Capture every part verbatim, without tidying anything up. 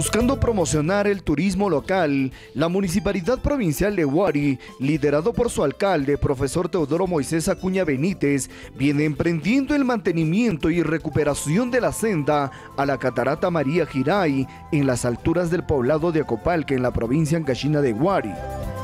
Buscando promocionar el turismo local, la Municipalidad Provincial de Huari, liderado por su alcalde, profesor Teodoro Moisés Acuña Benítez, viene emprendiendo el mantenimiento y recuperación de la senda a la Catarata María Giray, en las alturas del poblado de Acopalca, en la provincia ancashina de Huari.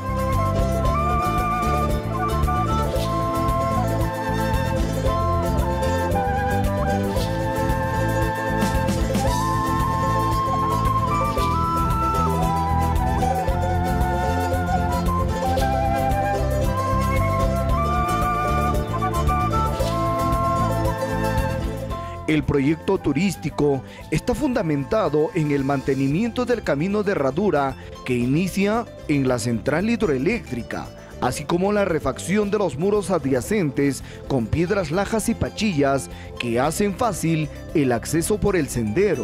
El proyecto turístico está fundamentado en el mantenimiento del camino de herradura que inicia en la central hidroeléctrica, así como la refacción de los muros adyacentes con piedras lajas y pachillas que hacen fácil el acceso por el sendero.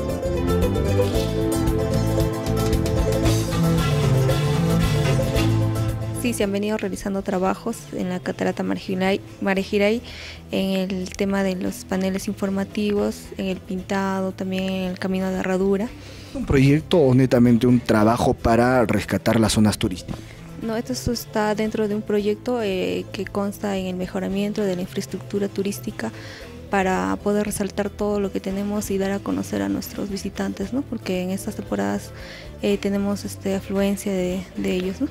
Sí, se han venido realizando trabajos en la Catarata María Giray, en el tema de los paneles informativos, en el pintado, también en el camino de herradura. ¿Un proyecto o netamente un trabajo para rescatar las zonas turísticas? No, esto está dentro de un proyecto eh, que consta en el mejoramiento de la infraestructura turística para poder resaltar todo lo que tenemos y dar a conocer a nuestros visitantes, ¿no? Porque en estas temporadas eh, tenemos este, afluencia de, de ellos, ¿no?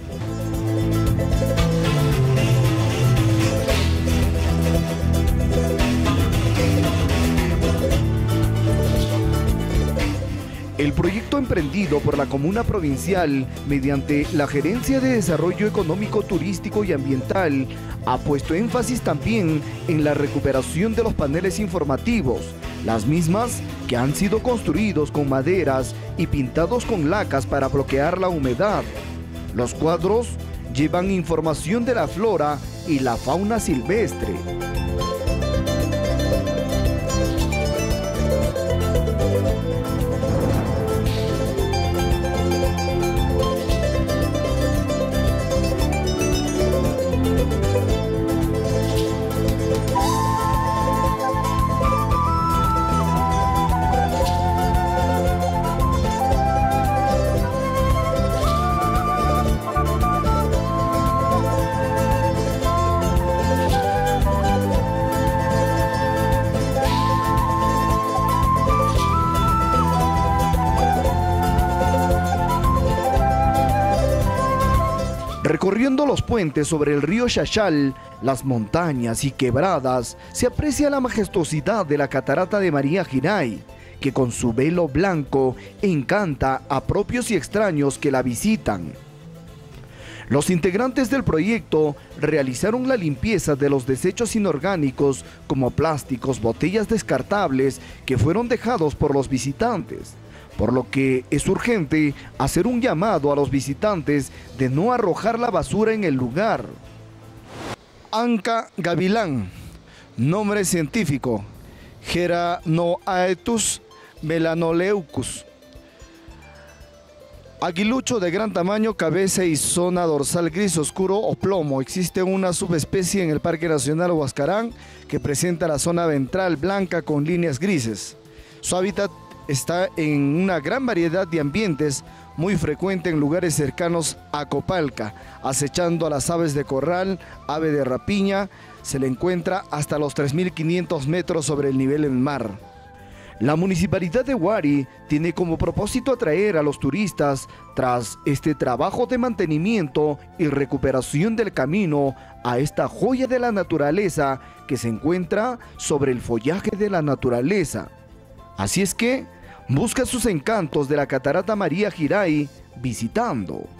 El proyecto emprendido por la Comuna Provincial mediante la Gerencia de Desarrollo Económico, Turístico y Ambiental ha puesto énfasis también en la recuperación de los paneles informativos, las mismas que han sido construidos con maderas y pintados con lacas para bloquear la humedad. Los cuadros llevan información de la flora y la fauna silvestre. Recorriendo los puentes sobre el río Xaxal, las montañas y quebradas, se aprecia la majestuosidad de la Catarata de María Giray, que con su velo blanco encanta a propios y extraños que la visitan. Los integrantes del proyecto realizaron la limpieza de los desechos inorgánicos como plásticos, botellas descartables que fueron dejados por los visitantes, por lo que es urgente hacer un llamado a los visitantes de no arrojar la basura en el lugar. Anca gavilán, nombre científico, Geranoaetus melanoleucus. Aguilucho de gran tamaño, cabeza y zona dorsal gris oscuro o plomo. Existe una subespecie en el Parque Nacional Huascarán que presenta la zona ventral blanca con líneas grises. Su hábitat está en una gran variedad de ambientes, muy frecuente en lugares cercanos a Acopalca, acechando a las aves de corral, ave de rapiña. Se le encuentra hasta los tres mil quinientos metros sobre el nivel del mar. La Municipalidad de Huari tiene como propósito atraer a los turistas tras este trabajo de mantenimiento y recuperación del camino a esta joya de la naturaleza que se encuentra sobre el follaje de la naturaleza. Así es que busca sus encantos de la Catarata María Giray visitando